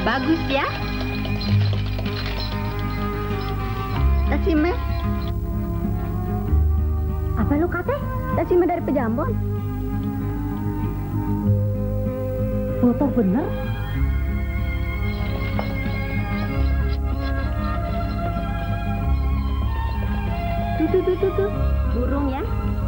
Bagus ya. Tasime. Apa lu kata? Tasime dari Pejambon. Foto bener? Tuh. Burung ya.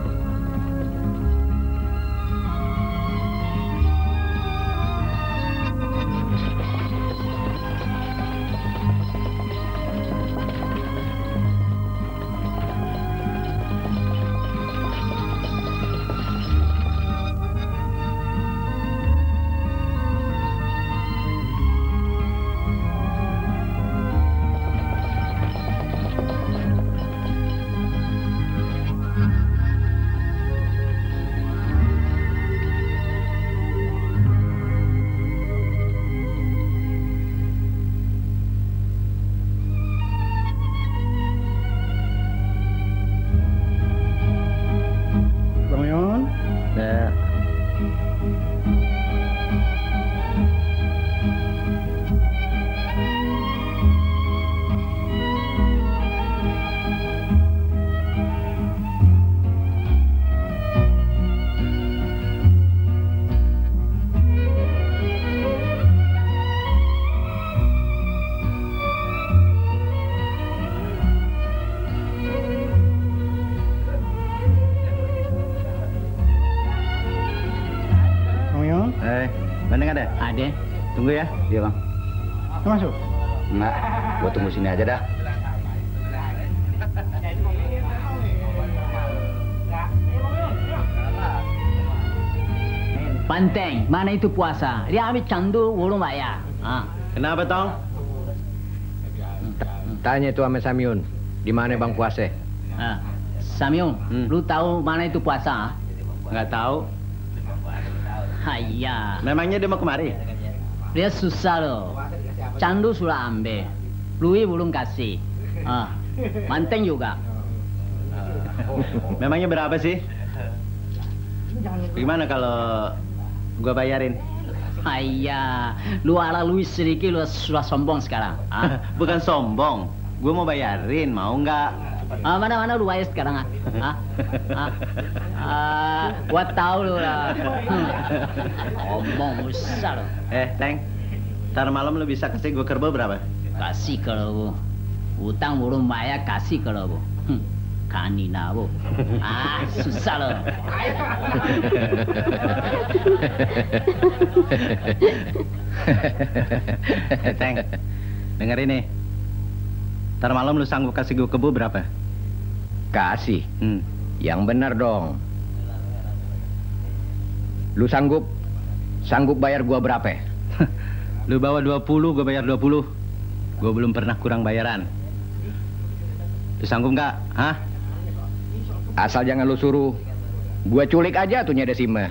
Bandeng ada? Ada. Tunggu ya. Iya, Bang. Masuk? Enggak, gua tunggu sini aja dah. Panteng, mana itu puasa? Dia ambil candu, ulung bayar. Kenapa, Tong? Tanya itu sama Samyun, di mana Bang puasa? Samyun, lu tahu mana itu puasa? Nggak tahu. Hayya. Memangnya dia mau kemari? Dia susah loh. Candu sudah ambil, Lui belum kasih. Manteng juga. Memangnya berapa sih? Gimana kalau gua bayarin? Hayya, lu ala Lui sedikit lu sudah sombong sekarang. Bukan sombong, gua mau bayarin, mau nggak? Mana lu bayar sekarang? Gua tahu lu lah. Ngomong besar. Teng, ntar malam lu bisa kasih gua kerbau berapa? Kasih kalau utang belum bayar, kasih kalau kanina bu. Susah loh. Teng, denger ini. Ntar malam lu sanggup kasih gua kebu berapa? Kasih. Yang benar dong. Lu sanggup bayar gua berapa? Lu bawa 20, gua bayar 20. Gua belum pernah kurang bayaran. Lu sanggup nggak? Hah? Asal jangan lu suruh gua culik aja tuh Nya Desima.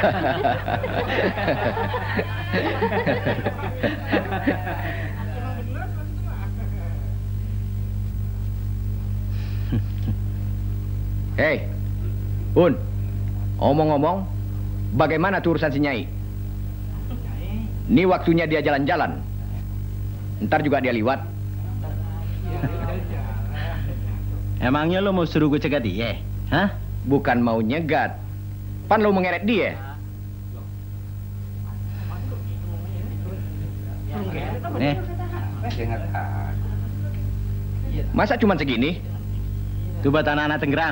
Hei, Un, omong-omong, bagaimana tuh urusan si Nyai? Ini waktunya dia jalan-jalan. Ntar juga dia liwat. Emangnya lo mau suruh gue cegat dia? Hah? Bukan mau nyegat. Pan lo mengeret dia. Masa cuma segini? Itu buat anak-anak Tenggerang.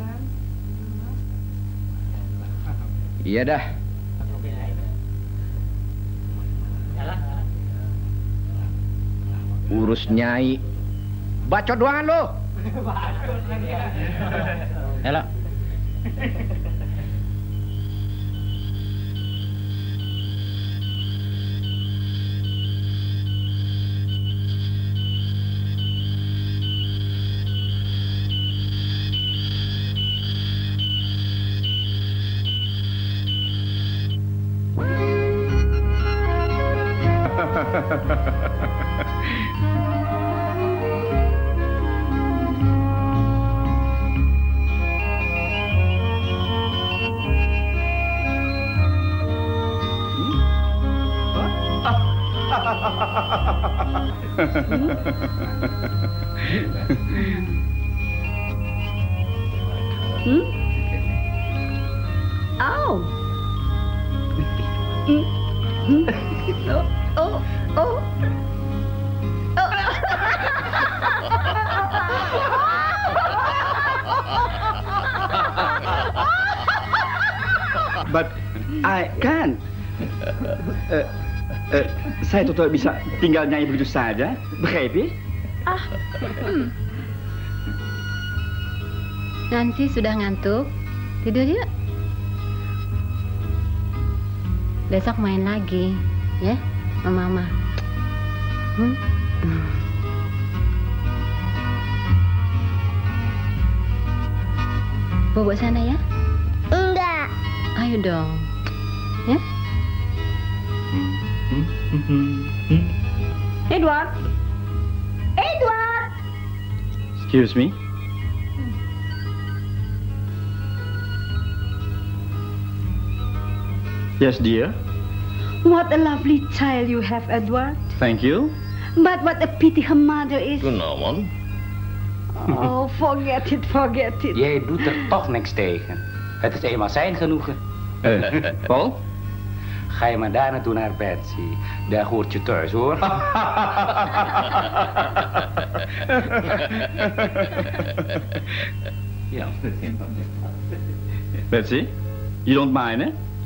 Iya dah. Urus Nyai. Bacot doangan lo. Halo. Oh. Oh. But I can't. Saya tidak bisa tinggal nyanyi begitu saja, begrepe? Nancy sudah ngantuk. Tidur yuk. Besok main lagi, ya, sama Mama. Bobo sana ya? Enggak. Ayo dong, ya? Edward. Edward. Excuse me. Yes, dear. What a lovely child you have, Edward. Thank you. But what a pity her mother is. Goedenavond. Oh, forget it. Jij doet er toch niks tegen. Het is eenmaal zijn genoegen. Paul? Ga je maar daar naartoe naar Betsy. Daar hoort je thuis, hoor. Ja. Betsy, you don't mind, eh?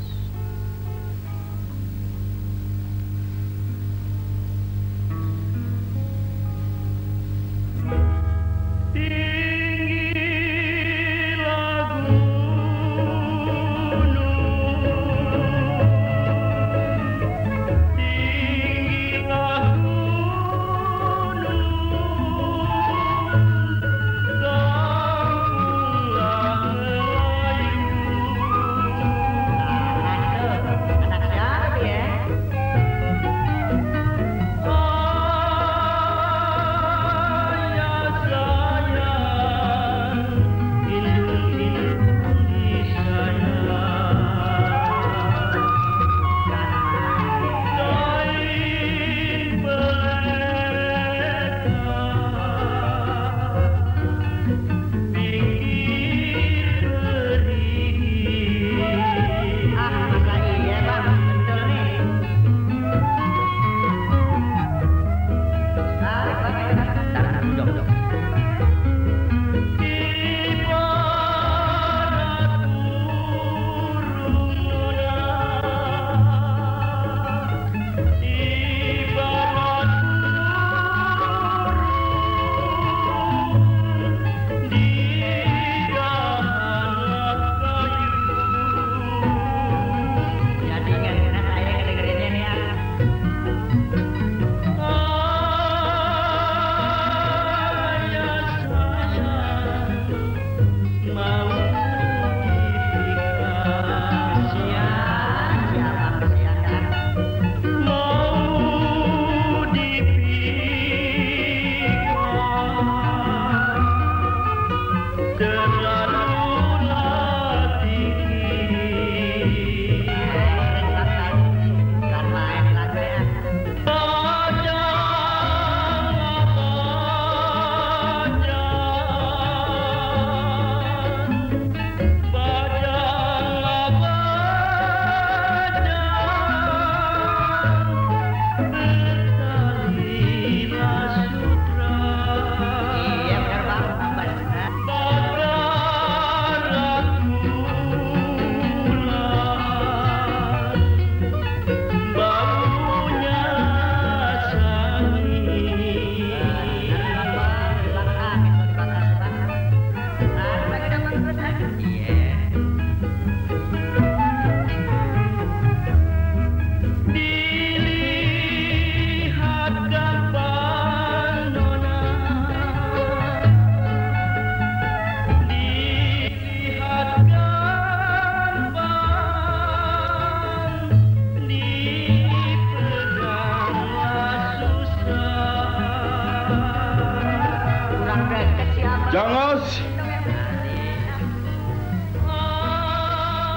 Jongos!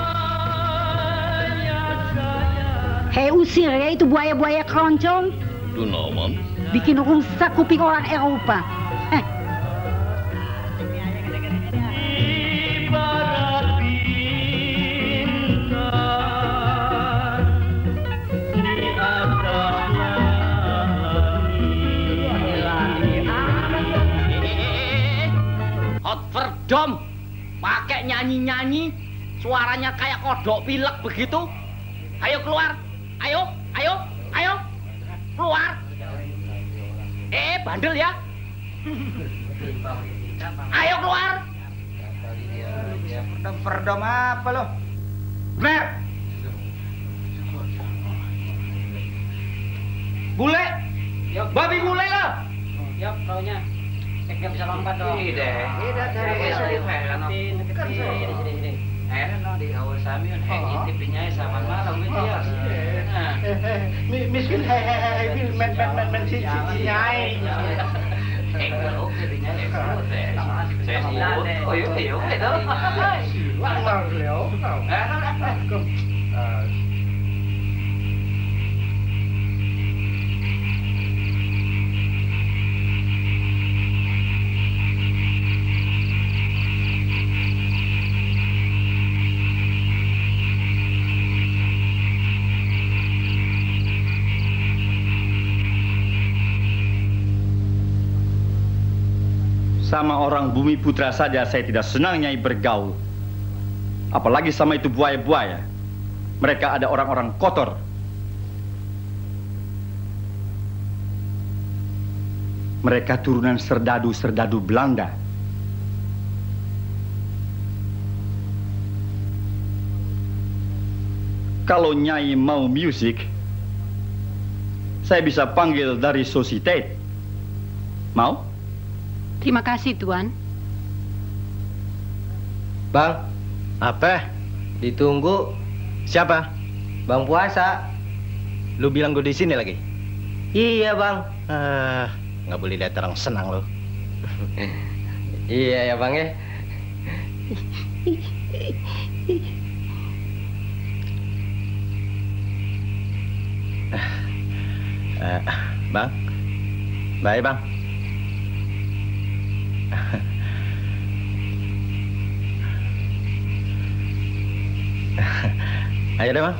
Hei, usir ya itu buaya-buaya keroncong. Itu naon? Bikin rusak kuping orang Eropa. Dom, pakai nyanyi-nyanyi, suaranya kayak kodok pilek begitu. Ayo keluar, ayo, keluar. Bandel ya. Ayo keluar. Perdom apa lo? Bener. Bule, babi bule lo. Yap, kaunya. Nggak bisa lompat dong. Ini deh. Sini. No di awal sami on tipinya sama malam gitu ya. Miskin men si nyai. Oke dinya saya sibuk. Oh iya itu. Lang leo. Sama orang Bumi Putra saja saya tidak senang Nyai bergaul. Apalagi sama itu buaya-buaya. Mereka ada orang-orang kotor. Mereka turunan serdadu-serdadu Belanda. Kalau Nyai mau musik, saya bisa panggil dari Societe. Mau? Terima kasih, Tuan. Bang, apa? Ditunggu. Siapa? Bang Puasa. Lu bilang gue di sini lagi? Iya, Bang. Nggak boleh lihat orang senang lo. Iya ya, Bang ya. Bang. Bye, Bang. Ayo deh, Bang.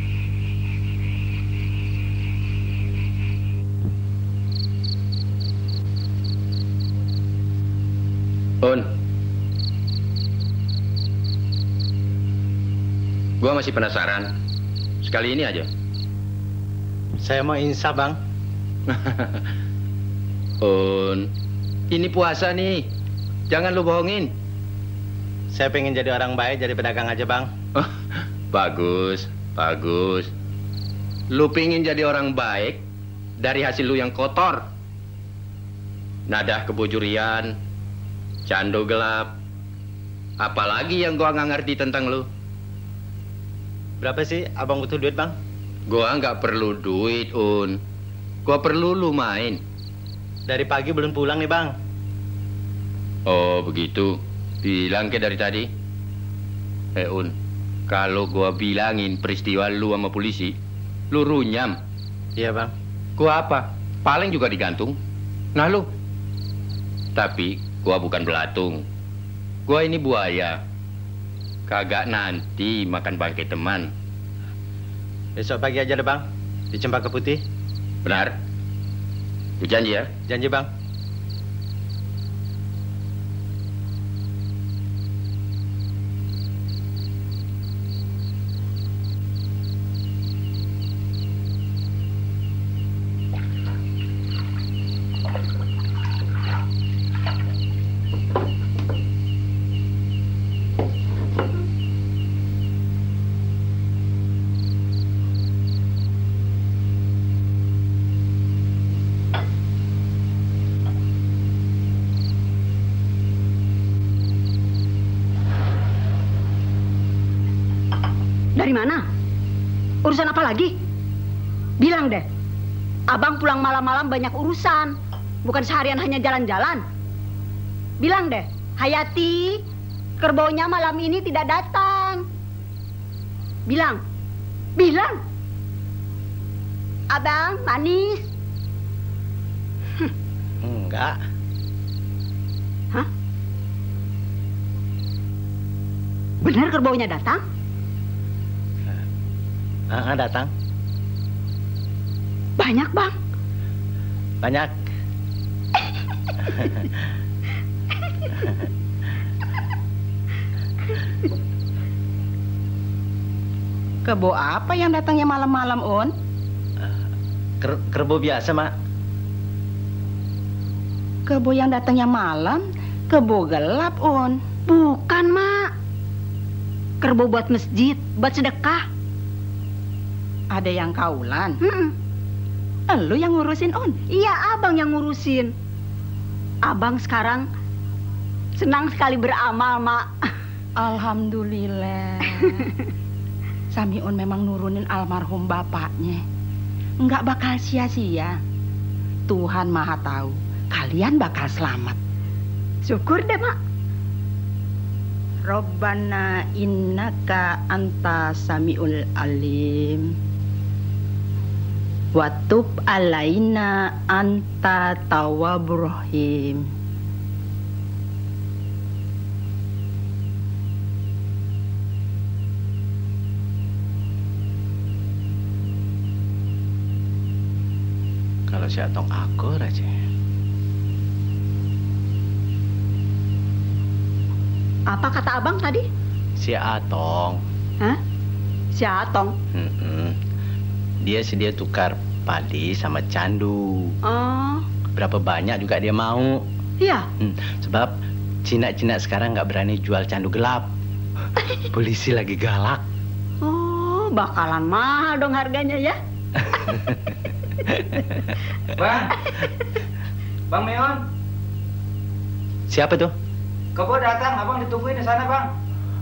Gua masih penasaran. Sekali ini aja. Saya mau insaf, Bang. Ini puasa nih. Jangan lu bohongin. Saya pengen jadi orang baik, jadi pedagang aja, Bang. Bagus, bagus. Lu pengen jadi orang baik dari hasil lu yang kotor. Nadah kebujurian, candu gelap. Apalagi yang gua nggak ngerti tentang lu. Berapa sih abang butuh duit, Bang? Gua nggak perlu duit, Gua perlu lu main. Dari pagi belum pulang nih, Bang. Oh, begitu. Bilang ke dari tadi. Kalau gua bilangin peristiwa lu sama polisi, lu runyam. Iya, Bang. Gua apa? Paling juga digantung. Nah, lu. Tapi gua bukan belatung. Gua ini buaya. Kagak nanti makan bangkai teman. Besok pagi aja deh, Bang. Di Cempaka Putih. Benar? Lu janji ya? Janji, Bang. Dari mana? Urusan apa lagi? Bilang deh. Abang pulang malam-malam banyak urusan. Bukan seharian hanya jalan-jalan. Bilang deh. Hayati, kerbaunya malam ini tidak datang. Bilang. Bilang. Abang, manis. Enggak. Hah? Benar kerbaunya datang? Datang. Banyak, Bang. Banyak. Kebo apa yang datangnya malam-malam, On? Kerbau biasa, Mak. Kebo yang datangnya malam, kebo gelap, On. Bukan, Mak. Kerbau buat masjid, buat sedekah. Ada yang kaulan. Lu yang ngurusin, On? Iya, abang yang ngurusin. Abang sekarang senang sekali beramal, Mak. Alhamdulillah. Samiun memang nurunin almarhum bapaknya. Nggak bakal sia-sia. Tuhan Maha tahu, kalian bakal selamat. Syukur deh, Mak. Rabbana innaka anta samiul alim. Watub alaina anta tawwabur rahim. Kalau si Atong akur aja. Apa kata abang tadi? Si Atong. Hah? Si Atong? Dia sedia tukar padi sama candu. Oh. Berapa banyak juga dia mau. Iya. Sebab Cina-Cina sekarang nggak berani jual candu gelap. Polisi lagi galak. Oh, bakalan mahal dong harganya ya. Bang Meon. Siapa tuh? Kebo datang, abang ditungguin di sana, Bang.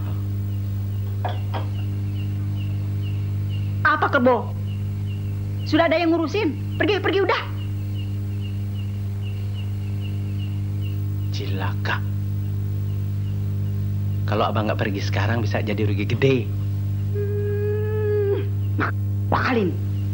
Apa kebo? Sudah ada yang ngurusin. Pergi udah. Cilaka. Kalau abang nggak pergi sekarang bisa jadi rugi gede. Bakalin.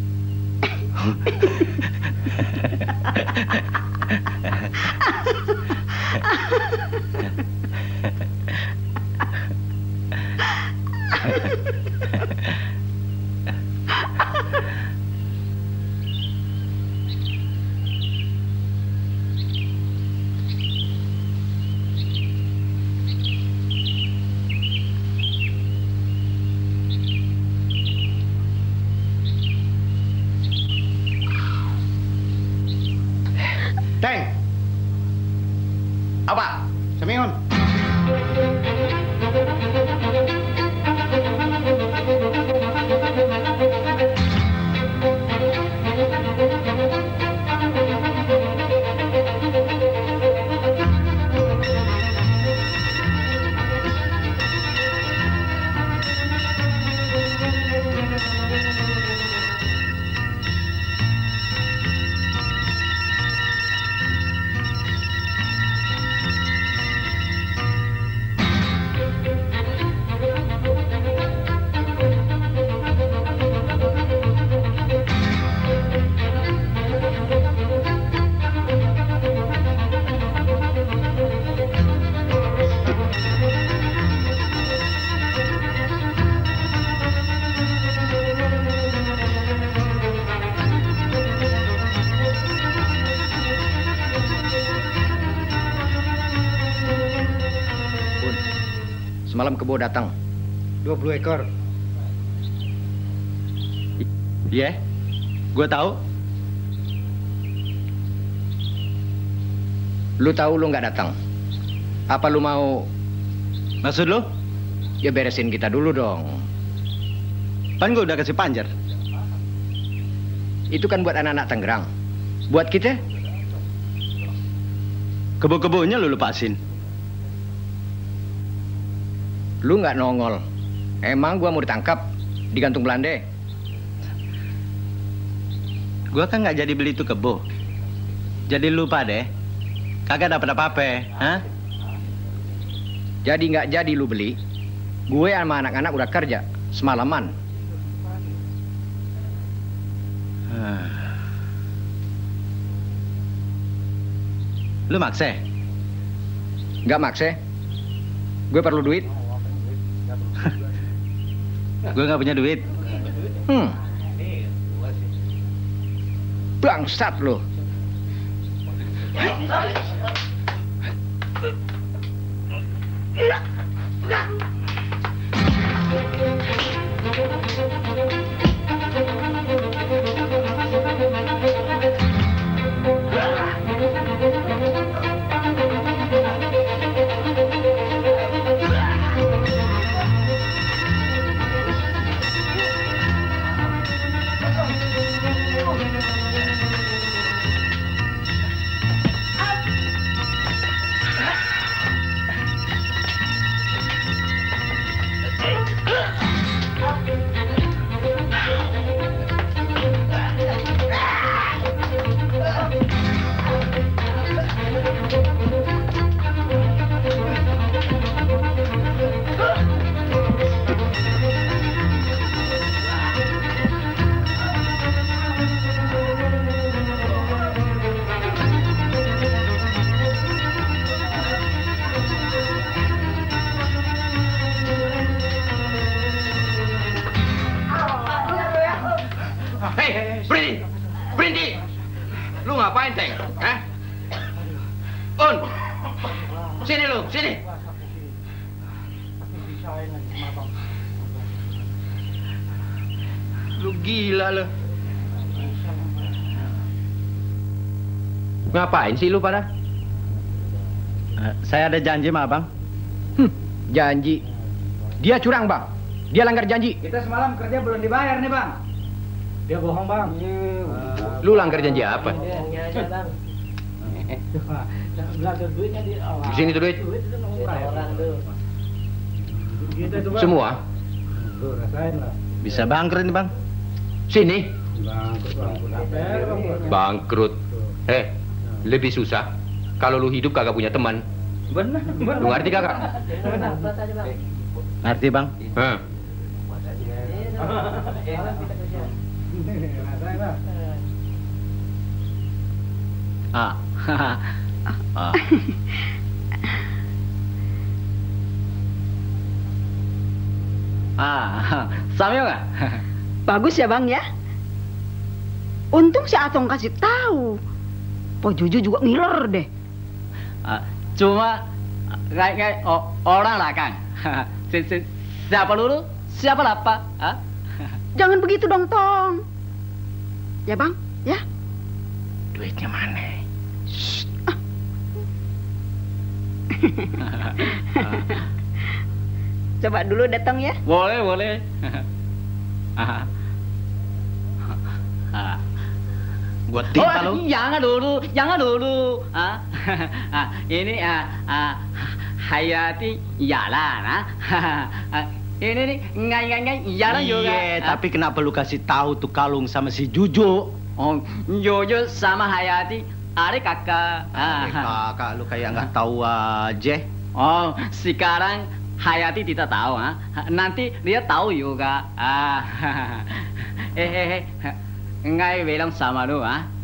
Teng. Apa? Samiun. Semalam kebo datang. 20 ekor. Iya, gua tahu. Lu tahu lu nggak datang. Apa lu mau? Maksud lu? Ya beresin kita dulu dong. Kan gua udah kasih panjer. Itu kan buat anak-anak Tangerang. Buat kita? Kebo-kebonya lu lepasin. Lu nggak nongol. Emang gua mau ditangkap, digantung Belanda. Gua kan nggak jadi beli itu kebo. Jadi lupa deh. Kagak dapat apa-apa, hah? Jadi nggak jadi lu beli. Gue sama anak-anak udah kerja semalaman. Lu maksa? Nggak maksa. Gue perlu duit. Gue nggak punya duit. Bangsat lo. Hei, berhenti! Berhenti! Lu ngapain, Teng? Hah? Un! Sini lu, sini! Lu gila lu. Ngapain sih lu pada? Saya ada janji sama abang. Janji. Dia curang, Bang. Dia langgar janji. Kita semalam kerja belum dibayar nih, Bang. Dia bohong, Bang. Lu langgar janji apa? Di sini tuh duit. Semua? Bisa bangkrut nih, Bang. Sini. Bangkrut. Lebih susah kalau lu hidup kagak punya teman. Benar. Lu ngerti kagak? Ngerti, Bang. Samyo nggak? Bagus ya, Bang ya. Untung si Atong kasih tahu. Po Juju juga ngiler deh. Cuma kayak orang lah, Kang. Siapa dulu? Siapa lapa? Jangan begitu dong, Tong. Ya, Bang, ya. Duitnya mana? Coba dulu datang ya. Boleh. Gua timpa lu. Jangan dulu. Ini Hayati Yalan. Ini nih ngai Yalan juga. Iya, tapi kenapa lu kasih tahu tuh kalung sama si Juju? Oh, Jojo sama Hayati, ada kakak. Kakak, lu kayak nggak tahu aja. Oh, sekarang Hayati tidak tahu, nanti dia tahu juga. Ngai bilang sama lu,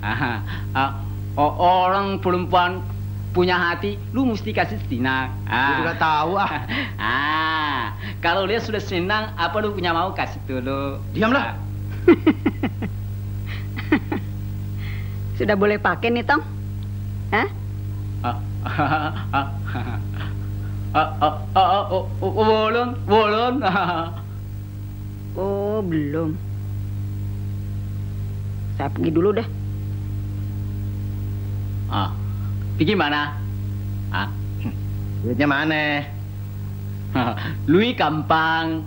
orang perempuan punya hati, lu mesti kasih senang. Lu juga tahu Kalau dia sudah senang, apa lu punya mau kasih dulu? Diamlah. Sudah boleh pakai nih, Tong? Hah? Belum. Oh, belum. Saya pergi dulu dah. Pergi mana? Duitnya mana? Lui gampang.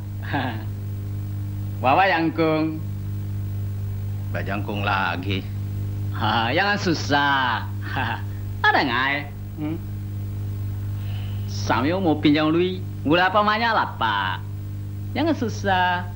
Wawa Yangkung. Bajangkung lagi. Jangan susah. Ada ngai? Samyo mau pinjam lui, berapa banyak lah, Pak? Jangan susah.